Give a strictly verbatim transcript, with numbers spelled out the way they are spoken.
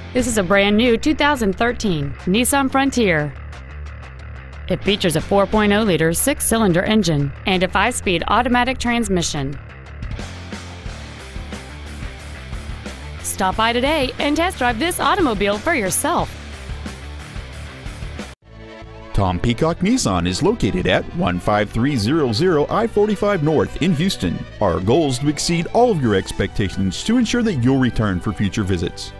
This is a brand new two thousand thirteen Nissan Frontier. It features a four point oh liter six-cylinder engine and a five-speed automatic transmission. Stop by today and test drive this automobile for yourself. Tom Peacock Nissan is located at one five three zero zero I forty-five North in Houston. Our goal is to exceed all of your expectations to ensure that you'll return for future visits.